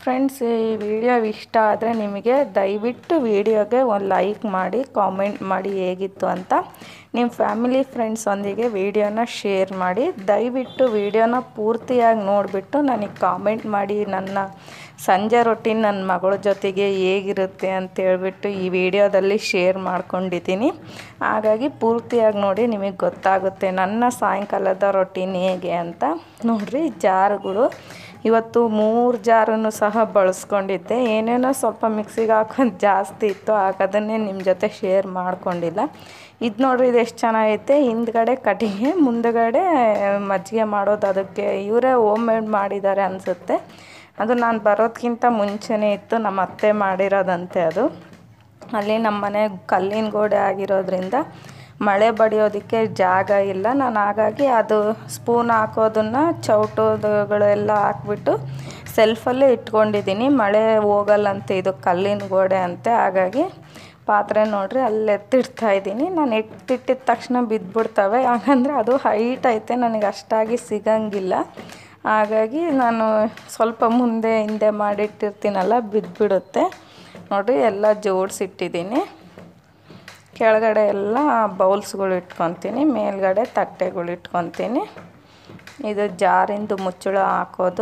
ಫ್ರೆಂಡ್ಸ್, ಈ ವಿಡಿಯೋ ಇಷ್ಟ ಆದರೆ ನಿಮಗೆ ದಯವಿಟ್ಟು ವಿಡಿಯೋಗೆ ಒಂದು ಲೈಕ್ ಮಾಡಿ, ಕಾಮೆಂಟ್ ಮಾಡಿ ಹೇಗಿತ್ತು ಅಂತ. ನಿಮ್ಮ ಫ್ಯಾಮಿಲಿ ಫ್ರೆಂಡ್ಸೊಂದಿಗೆ ವಿಡಿಯೋನ ಶೇರ್ ಮಾಡಿ. ದಯವಿಟ್ಟು ವಿಡಿಯೋನ ಪೂರ್ತಿಯಾಗಿ ನೋಡಿಬಿಟ್ಟು ನನಗೆ ಕಾಮೆಂಟ್ ಮಾಡಿ. ನನ್ನ ಸಂಜೆ ರೊಟೀನ್ ನನ್ನ ಮಗಳ ಜೊತೆಗೆ ಹೇಗಿರುತ್ತೆ ಅಂತೇಳ್ಬಿಟ್ಟು ಈ ವಿಡಿಯೋದಲ್ಲಿ ಶೇರ್ ಮಾಡ್ಕೊಂಡಿದ್ದೀನಿ. ಹಾಗಾಗಿ ಪೂರ್ತಿಯಾಗಿ ನೋಡಿ, ನಿಮಗೆ ಗೊತ್ತಾಗುತ್ತೆ ನನ್ನ ಸಾಯಂಕಾಲದ ರೊಟೀನ್ ಹೇಗೆ ಅಂತ. ನೋಡಿರಿ, ಜಾರುಗಳು ಇವತ್ತು ಮೂರು ಜಾರನ್ನು ಸಹ ಬಳಸ್ಕೊಂಡಿದ್ದೆ. ಏನೇನೋ ಸ್ವಲ್ಪ ಮಿಕ್ಸಿಗೆ ಹಾಕೊಂಡು ಜಾಸ್ತಿ ಇತ್ತು, ಹಾಗದನ್ನೇ ನಿಮ್ಮ ಜೊತೆ ಶೇರ್ ಮಾಡ್ಕೊಂಡಿಲ್ಲ. ಇದು ನೋಡ್ರಿ, ಇದು ಎಷ್ಟು ಚೆನ್ನಾಗೈತೆ. ಹಿಂದ್ಗಡೆ ಕಟ್ಟಿಗೆ, ಮುಂದುಗಡೆ ಮಜ್ಜಿಗೆ ಮಾಡೋದು. ಅದಕ್ಕೆ ಇವರೇ ಹೋಮ್ ಮೇಡ್ ಮಾಡಿದ್ದಾರೆ ಅನಿಸುತ್ತೆ. ಅದು ನಾನು ಬರೋದಕ್ಕಿಂತ ಮುಂಚೆನೇ ಇತ್ತು, ನಮ್ಮ ಅತ್ತೆ ಮಾಡಿರೋದಂತೆ. ಅದು ಅಲ್ಲಿ ನಮ್ಮ ಮನೆ ಕಲ್ಲಿನ ಗೋಡೆ ಆಗಿರೋದ್ರಿಂದ ಮಳೆ ಬಡಿಯೋದಕ್ಕೆ ಜಾಗ ಇಲ್ಲ. ನಾನು ಹಾಗಾಗಿ ಅದು ಸ್ಪೂನ್ ಹಾಕೋದನ್ನು ಚೌಟುಗಳೆಲ್ಲ ಹಾಕ್ಬಿಟ್ಟು ಸೆಲ್ಫಲ್ಲೇ ಇಟ್ಕೊಂಡಿದ್ದೀನಿ. ಮಳೆ ಹೋಗಲ್ಲಂತೆ, ಇದು ಕಲ್ಲಿನ ಗೋಡೆ ಅಂತೆ. ಹಾಗಾಗಿ ಪಾತ್ರೆ ನೋಡ್ರಿ ಅಲ್ಲಿ ಎತ್ತಿಡ್ತಾಯಿದ್ದೀನಿ. ನಾನು ಎತ್ತಿಟ್ಟಿದ ತಕ್ಷಣ ಬಿದ್ದುಬಿಡ್ತವೆ, ಹಾಗಂದರೆ ಅದು ಹೈಟ್ ಐತೆ, ನನಗೆ ಅಷ್ಟಾಗಿ ಸಿಗಂಗಿಲ್ಲ. ಹಾಗಾಗಿ ನಾನು ಸ್ವಲ್ಪ ಮುಂದೆ ಹಿಂದೆ ಮಾಡಿಟ್ಟಿರ್ತೀನಲ್ಲ, ಬಿದ್ದುಬಿಡುತ್ತೆ. ನೋಡಿರಿ, ಎಲ್ಲ ಜೋಡಿಸಿಟ್ಟಿದ್ದೀನಿ. ಕೆಳಗಡೆ ಎಲ್ಲ ಬೌಲ್ಸ್ಗಳು ಇಟ್ಕೊತೀನಿ, ಮೇಲ್ಗಡೆ ತಟ್ಟೆಗಳು ಇಟ್ಕೊತೀನಿ. ಇದು ಜಾರಿಂದು ಮುಚ್ಚಳ ಹಾಕೋದು.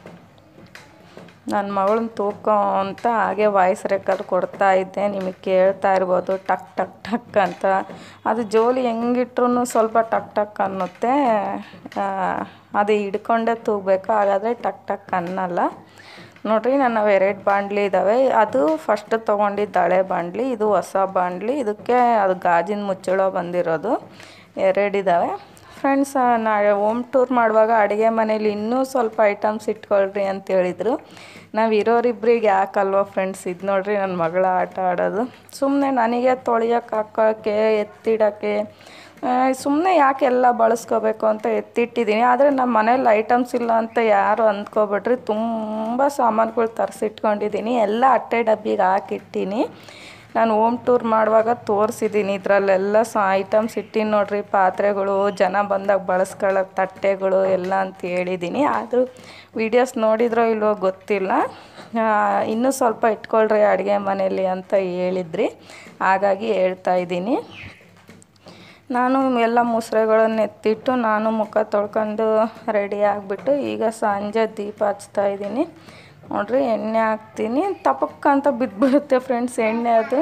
ನನ್ನ ಮಗಳನ್ನ ತೂಕೋ ಅಂತ ಹಾಗೆ ವಾಯ್ಸ್ ರೆಕಾರ್ಡ್ ಕೊಡ್ತಾ ಇದ್ದೆ, ನಿಮಗೆ ಕೇಳ್ತಾ ಇರ್ಬೋದು ಟಕ್ ಟಕ್ ಟಕ್ ಅಂತ. ಅದು ಜೋಲಿ ಹೆಂಗಿಟ್ರು ಸ್ವಲ್ಪ ಟಕ್ ಟಕ್ ಅನ್ನುತ್ತೆ. ಅದು ಹಿಡ್ಕೊಂಡೇ ತೂಗಬೇಕು, ಹಾಗಾದರೆ ಟಕ್ ಟಕ್ ಅನ್ನಲ್ಲ. ನೋಡಿರಿ, ನನ್ನ ಎರಡು ಬಾಣಲಿ ಇದ್ದಾವೆ. ಅದು ಫಸ್ಟ್ ತೊಗೊಂಡಿದ್ದು ಹಳೆ ಬಾಣಲಿ, ಇದು ಹೊಸ ಬಾಣಲಿ. ಇದಕ್ಕೆ ಅದು ಗಾಜಿನ ಮುಚ್ಚಳ ಬಂದಿರೋದು. ಎರಡಿದ್ದಾವೆ. ಫ್ರೆಂಡ್ಸ್, ನಾಳೆ ಹೋಮ್ ಟೂರ್ ಮಾಡುವಾಗ ಅಡುಗೆ ಮನೇಲಿ ಇನ್ನೂ ಸ್ವಲ್ಪ ಐಟಮ್ಸ್ ಇಟ್ಕೊಳ್ರಿ ಅಂತ ಹೇಳಿದರು. ನಾವು ಇರೋರಿಬ್ರಿಗೆ ಯಾಕಲ್ವ ಫ್ರೆಂಡ್ಸ್. ಇದು ನೋಡಿರಿ, ನನ್ನ ಮಗಳ ಆಟ ಆಡೋದು. ಸುಮ್ಮನೆ ನನಗೆ ತೊಳೆಯೋಕೆ ಹಾಕೋಕ್ಕೆ, ಎತ್ತಿಡೋಕ್ಕೆ, ಸುಮ್ಮನೆ ಯಾಕೆ ಎಲ್ಲ ಬಳಸ್ಕೋಬೇಕು ಅಂತ ಎತ್ತಿಟ್ಟಿದ್ದೀನಿ. ಆದರೆ ನಮ್ಮ ಮನೇಲಿ ಐಟಮ್ಸ್ ಇಲ್ಲ ಅಂತ ಯಾರು ಅಂದ್ಕೊಬಿಟ್ರಿ. ತುಂಬ ಸಾಮಾನುಗಳು ತರಿಸಿಟ್ಕೊಂಡಿದ್ದೀನಿ, ಎಲ್ಲ ಅಟ್ಟೆ ಡಬ್ಬಿಗೆ ಹಾಕಿಟ್ಟಿನಿ. ನಾನು ಹೋಮ್ ಟೂರ್ ಮಾಡುವಾಗ ತೋರಿಸಿದ್ದೀನಿ, ಇದರಲ್ಲೆಲ್ಲ ಸ ಐಟಮ್ಸ್ ಇಟ್ಟಿನಿ ನೋಡಿರಿ. ಪಾತ್ರೆಗಳು, ಜನ ಬಂದಾಗ ಬಳಸ್ಕೊಳ್ಳೋಕೆ ತಟ್ಟೆಗಳು ಎಲ್ಲ ಅಂತ ಹೇಳಿದ್ದೀನಿ. ಆದರೂ ವೀಡಿಯೋಸ್ ನೋಡಿದ್ರೋ ಇಲ್ವೋ ಗೊತ್ತಿಲ್ಲ. ಇನ್ನೂ ಸ್ವಲ್ಪ ಇಟ್ಕೊಳ್ರಿ ಅಡುಗೆ ಮನೇಲಿ ಅಂತ ಹೇಳಿದ್ರಿ, ಹಾಗಾಗಿ ಹೇಳ್ತಾಯಿದ್ದೀನಿ. ನಾನು ಎಲ್ಲ ಮುಸ್ರೆಗಳನ್ನು ಎತ್ತಿಟ್ಟು ನಾನು ಮುಖ ತೊಳ್ಕೊಂಡು ರೆಡಿ ಆಗಿಬಿಟ್ಟು ಈಗ ಸಂಜೆ ದೀಪ ಹಚ್ತಾಯಿದ್ದೀನಿ. ನೋಡಿರಿ, ಎಣ್ಣೆ ಹಾಕ್ತೀನಿ. ತಪಕ್ಕಂತ ಬಿದ್ದುಬಿಡುತ್ತೆ ಫ್ರೆಂಡ್ಸ್ ಎಣ್ಣೆ. ಅದು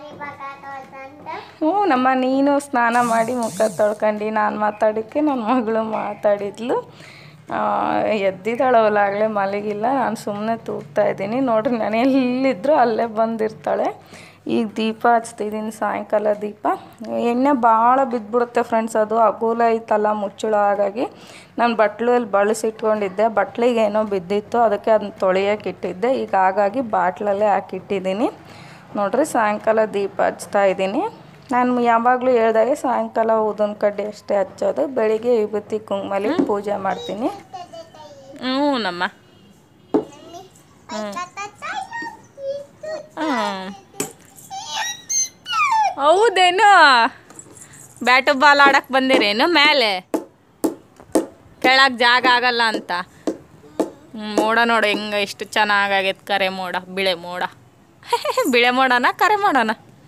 ಹ್ಞೂ ನಮ್ಮ ನೀನು ಸ್ನಾನ ಮಾಡಿ ಮುಖ ತೊಳ್ಕೊಂಡು ನಾನು ಮಾತಾಡೋಕ್ಕೆ ನನ್ನ ಮಗಳು ಮಾತಾಡಿದ್ಲು. ಎದ್ದಿದ್ದಾಳವಲಾಗಲೇ, ಮಲಗಿಲ್ಲ. ನಾನು ಸುಮ್ಮನೆ ತೂಗ್ತಾಯಿದ್ದೀನಿ. ನೋಡಿರಿ, ನಾನು ಎಲ್ಲಿದ್ದರೂ ಅಲ್ಲೇ ಬಂದಿರ್ತಾಳೆ. ಈಗ ದೀಪ ಹಚ್ತಿದ್ದೀನಿ, ಸಾಯಂಕಾಲ ದೀಪ. ಎಣ್ಣೆ ಭಾಳ ಬಿದ್ದುಬಿಡುತ್ತೆ ಫ್ರೆಂಡ್ಸ್. ಅದು ಅಗೂಲ ಐತಲ್ಲ ಮುಚ್ಚಳ, ಹಾಗಾಗಿ ನಾನು ಬಟ್ಲಲ್ಲಿ ಬಳಸಿಟ್ಕೊಂಡಿದ್ದೆ. ಬಟ್ಲಿಗೆ ಏನೋ ಬಿದ್ದಿತ್ತು, ಅದಕ್ಕೆ ಅದನ್ನ ತೊಳೆಯೋಕೆ ಇಟ್ಟಿದ್ದೆ. ಈಗ ಹಾಗಾಗಿ ಬಾಟ್ಲಲ್ಲೇ ಹಾಕಿಟ್ಟಿದ್ದೀನಿ. ನೋಡಿರಿ, ಸಾಯಂಕಾಲ ದೀಪ ಹಚ್ತಾ ಇದ್ದೀನಿ. ನಾನು ಯಾವಾಗಲೂ ಹೇಳ್ದಾಗೆ ಸಾಯಂಕಾಲ ಊದಿನ ಕಡ್ಡಿ ಅಷ್ಟೇ ಹಚ್ಚೋದು. ಬೆಳಿಗ್ಗೆ ವಿಭೂತಿ ಕುಂಕುಮಲಿ ಪೂಜೆ ಮಾಡ್ತೀನಿ. ಹ್ಞೂ ನಮ್ಮ ಹ್ಞೂ ಹ್ಞೂ ಹೌದೇನು? ಬ್ಯಾಟು ಬಾಲ್ ಆಡಕ್ಕೆ ಬಂದಿರೇನು ಮೇಲೆ? ಕೆಳಗೆ ಜಾಗ ಆಗಲ್ಲ ಅಂತ. ಮೋಡ ನೋಡು ಹೆಂಗೆ ಎಷ್ಟು ಚೆನ್ನಾಗಾಗೈತೆ. ಕರೆ ಮೋಡ, ಬಿಳೆ ಮೋಡ. ಬಿಳೆ ಮೋಡನ ಕರೆ ಮೋಡನ?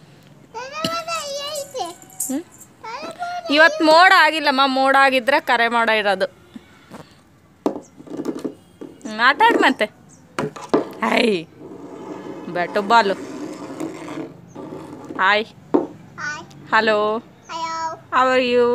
ಹ್ಞೂ ಇವತ್ತು ಮೋಡ ಆಗಿಲ್ಲಮ್ಮ. ಮೋಡ ಆಗಿದ್ರೆ ಕರೆ ಮೋಡ ಇರೋದು. ಹ್ಞೂ ಆಟಾಡಿ ಮತ್ತೆ. ಹೈ bat ball. Hi, hello, how are you?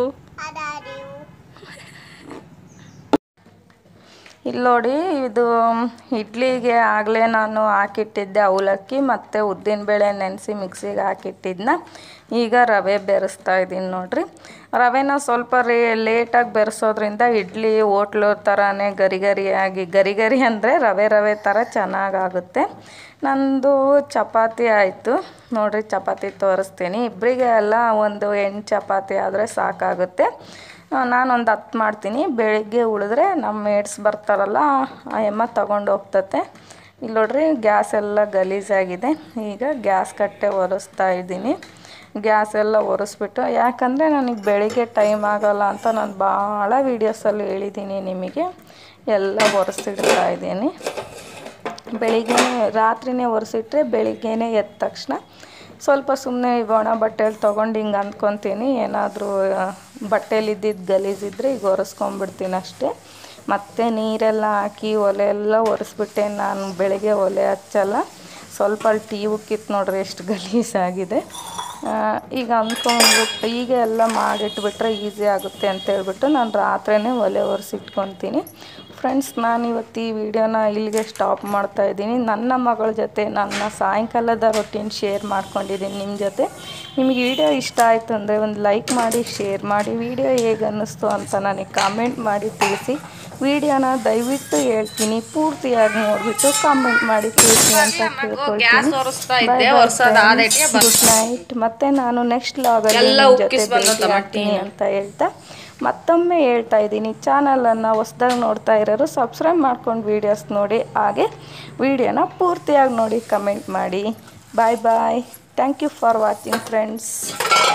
ಇಲ್ಲಿ ನೋಡಿ, ಇದು ಇಡ್ಲಿಗೆ ಆಗಲೇ ನಾನು ಹಾಕಿಟ್ಟಿದ್ದೆ ಅವಲಕ್ಕಿ ಮತ್ತು ಉದ್ದಿನಬೇಳೆ ನೆನೆಸಿ ಮಿಕ್ಸಿಗೆ ಹಾಕಿಟ್ಟಿದ್ನ. ಈಗ ರವೆ ಬೆರೆಸ್ತಾ ಇದ್ದೀನಿ ನೋಡಿರಿ. ರವೆನ ಸ್ವಲ್ಪ ರೇ ಲೇಟಾಗಿ ಬೆರೆಸೋದ್ರಿಂದ ಇಡ್ಲಿ ಹೋಟ್ಲು ಥರನೇ ಗರಿ ಗರಿಯಾಗಿ, ಗರಿ ಗರಿ ಅಂದರೆ ರವೆ ರವೆ ಥರ ಚೆನ್ನಾಗಾಗುತ್ತೆ. ನಂದು ಚಪಾತಿ ಆಯಿತು ನೋಡಿರಿ. ಚಪಾತಿ ತೋರಿಸ್ತೀನಿ. ಇಬ್ಬರಿಗೆ ಎಲ್ಲ ಒಂದು ಎಂಟು ಚಪಾತಿ ಆದರೆ ಸಾಕಾಗುತ್ತೆ. ನಾನೊಂದು ಹತ್ತು ಮಾಡ್ತೀನಿ. ಬೆಳಿಗ್ಗೆ ಉಳಿದ್ರೆ ನಮ್ಮ ಮೇಡ್ಸ್ ಬರ್ತಾರಲ್ಲ, ಆ ಎಮ್ಮ ತಗೊಂಡು ಹೋಗ್ತತೆ. ಇಲ್ಲಿ ನೋಡ್ರಿ, ಗ್ಯಾಸ್ ಎಲ್ಲ ಗಲೀಜಾಗಿದೆ. ಈಗ ಗ್ಯಾಸ್ ಕಟ್ಟೆ ಒರೆಸ್ತಾ ಇದ್ದೀನಿ. ಗ್ಯಾಸ್ ಎಲ್ಲ ಒರೆಸ್ಬಿಟ್ಟು, ಯಾಕಂದರೆ ನನಗೆ ಬೆಳಿಗ್ಗೆ ಟೈಮ್ ಆಗೋಲ್ಲ ಅಂತ ನಾನು ಭಾಳ ವೀಡಿಯೋಸಲ್ಲಿ ಹೇಳಿದ್ದೀನಿ ನಿಮಗೆ. ಎಲ್ಲ ಒರೆಸಿಡ್ತಾ ಇದ್ದೀನಿ. ಬೆಳಿಗ್ಗೆ ರಾತ್ರಿನೇ ಒರೆಸಿಟ್ರೆ ಬೆಳಿಗ್ಗೆನೇ ಎದ್ದ ತಕ್ಷಣ ಸ್ವಲ್ಪ ಸುಮ್ಮನೆ ಒಣ ಬಟ್ಟೆಯಲ್ಲಿ ತೊಗೊಂಡು ಹಿಂಗೆ ಅಂದ್ಕೊತೀನಿ, ಏನಾದರೂ ಬಟ್ಟೆಲಿದ್ದಿದ್ದು ಗಲೀಜಿದ್ರೆ ಈಗ ಒರೆಸ್ಕೊಂಬಿಡ್ತೀನಿ ಅಷ್ಟೇ. ಮತ್ತು ನೀರೆಲ್ಲ ಹಾಕಿ ಒಲೆ ಎಲ್ಲ ಒರೆಸ್ಬಿಟ್ಟೆ. ನಾನು ಬೆಳಗ್ಗೆ ಒಲೆ ಹಚ್ಚಲ್ಲ, ಸ್ವಲ್ಪ ಅಲ್ಲಿ ಟೀ ಉಕ್ಕಿತ್ತು ನೋಡ್ರಿ ಎಷ್ಟು ಗಲೀಜಾಗಿದೆ. ಈಗ ಅಂದ್ಕೊಂಡ್ಬಿಟ್ಟು ಈಗ ಎಲ್ಲ ಮಾಡಿಟ್ಬಿಟ್ರೆ ಈಸಿ ಆಗುತ್ತೆ ಅಂತೇಳ್ಬಿಟ್ಟು ನಾನು ರಾತ್ರಿನೇ ಒಲೆ ಒರೆಸಿಟ್ಕೊತೀನಿ. ಫ್ರೆಂಡ್ಸ್, ನಾನು ಇವತ್ತು ಈ ವಿಡಿಯೋನ ಇಲ್ಲಿಗೆ ಸ್ಟಾಪ್ ಮಾಡ್ತಾಯಿದ್ದೀನಿ. ನನ್ನ ಮಗಳ ಜೊತೆ ನನ್ನ ಸಾಯಂಕಾಲದ ರೊಟೀನ್ ಶೇರ್ ಮಾಡ್ಕೊಂಡಿದ್ದೀನಿ ನಿಮ್ಮ ಜೊತೆ. ನಿಮಗೆ ವಿಡಿಯೋ ಇಷ್ಟ ಆಯಿತು ಅಂದರೆ ಒಂದು ಲೈಕ್ ಮಾಡಿ, ಶೇರ್ ಮಾಡಿ. ವಿಡಿಯೋ ಹೇಗೆ ಅನ್ನಿಸ್ತು ಅಂತ ನನಗೆ ಕಾಮೆಂಟ್ ಮಾಡಿ ತಿಳಿಸಿ. ವಿಡಿಯೋನ ದಯವಿಟ್ಟು ಹೇಳ್ತೀನಿ, ಪೂರ್ತಿಯಾಗಿ ನೋಡಿಬಿಟ್ಟು ಕಾಮೆಂಟ್ ಮಾಡಿ ತಿಳಿಸಿ ಅಂತ ಕೇಳ್ಕೊಳ್ತೀನಿ. Good night. ಮತ್ತು ನಾನು ನೆಕ್ಸ್ಟ್ ಲಾಗಲ್ಲಿ ನಿಮ್ಮ ಜೊತೆ ಭೇಟಿ ಆಗ್ತೀನಿ ಅಂತ ಹೇಳ್ತಾ ಮತ್ತೊಮ್ಮೆ ಹೇಳ್ತಾ ಇದ್ದೀನಿ, ಚಾನಲನ್ನು ಹೊಸ್ದಾಗಿ ನೋಡ್ತಾ ಇರೋರು ಸಬ್ಸ್ಕ್ರೈಬ್ ಮಾಡ್ಕೊಂಡು ವೀಡಿಯೋಸ್ ನೋಡಿ, ಹಾಗೆ ವಿಡಿಯೋನ ಪೂರ್ತಿಯಾಗಿ ನೋಡಿ ಕಮೆಂಟ್ ಮಾಡಿ. Bye bye. Thank you for watching friends.